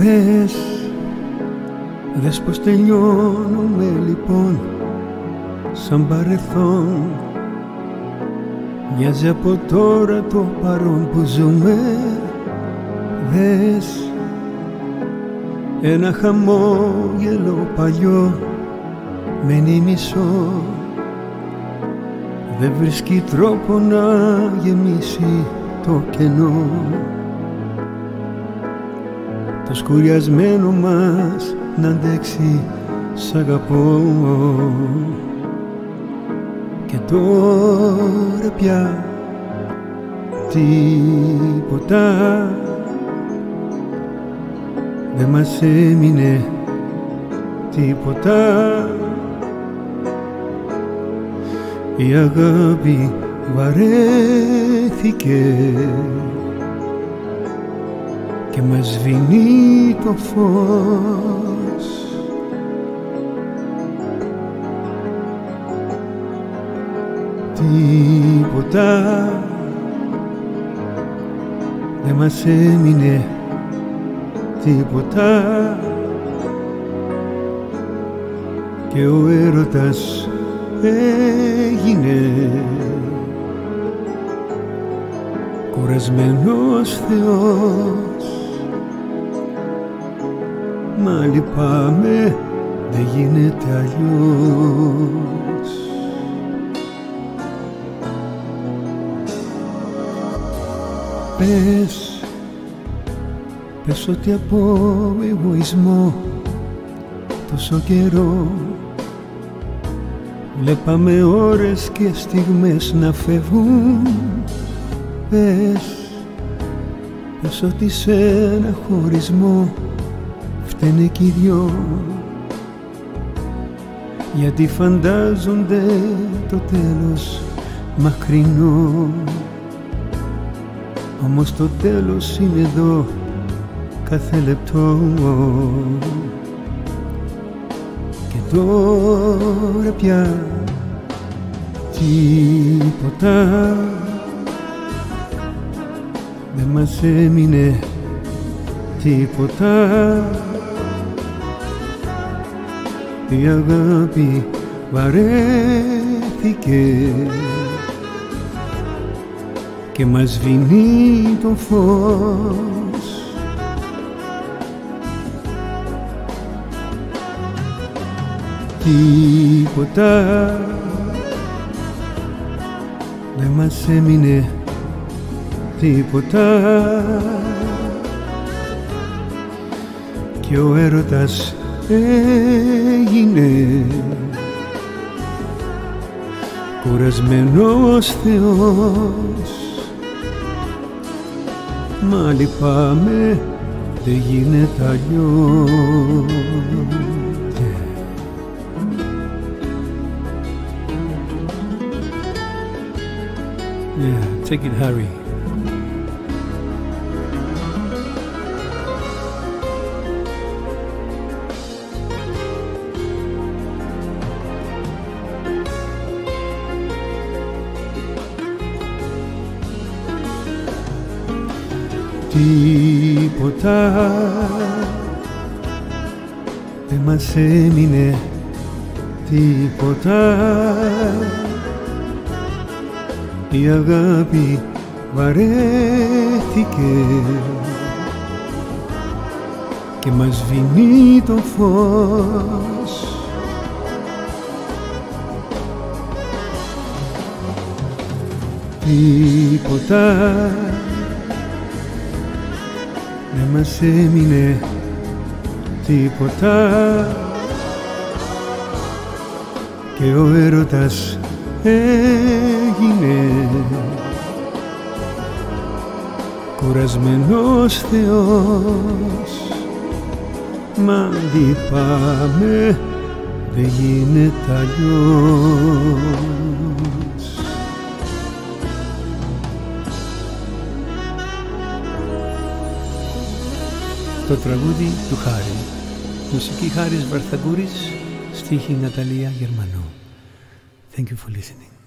Δες πως τελειώνουμε λοιπόν σαν παρελθόν. Μοιάζει από τώρα το παρόν που ζούμε. Δες ένα χαμόγελο παλιό μένει μισό. Δεν βρίσκει τρόπο να γεμίσει το κενό. Το σκουριασμένο μας να αντέξει σ' αγαπώ. Και τώρα πια τίποτα δεν μας έμεινε, τίποτα. Η αγάπη βαρέθηκε και μας σβήνει το φως. Τίποτα δεν μας έμεινε, τίποτα. Και ο έρωτας έγινε κουρασμένος Θεός. Μα λυπάμαι, δεν γίνεται αλλιώς. Πες ότι από εγωισμό τόσο καιρό βλέπαμε ώρες και στιγμές να φεύγουν. Πες ότι σε ένα χωρισμό φταίνε κι οι δυο, γιατί φαντάζονται το τέλος μακρινό. Όμως το τέλος είναι εδώ κάθε λεπτό. Και τώρα πια τίποτα δεν μας έμεινε, τίποτα. Η αγάπη βαρέθηκε και μας σβήνει το φως. Τίποτα δεν μας έμεινε, τίποτα. Και ο έρωτας έγινε κουρασμένος Θεός. Μα λυπάμαι, δεν γίνεται αλλιώς. Yeah, take it, Harry. Τίποτα δεν μας έμεινε, τίποτα. Η αγάπη βαρέθηκε και μας σβήνει το φως. Τίποτα δεν μας έμεινε, τίποτα. Και ο έρωτας έγινε κουρασμένος Θεός. Μα λυπάμαι, δεν γίνεται αλλιώς. Το τραγούδι του Χάρη. Μουσική Χάρης Βαρθαγκούρης, στίχη Ναταλία Γερμανού. Thank you for listening.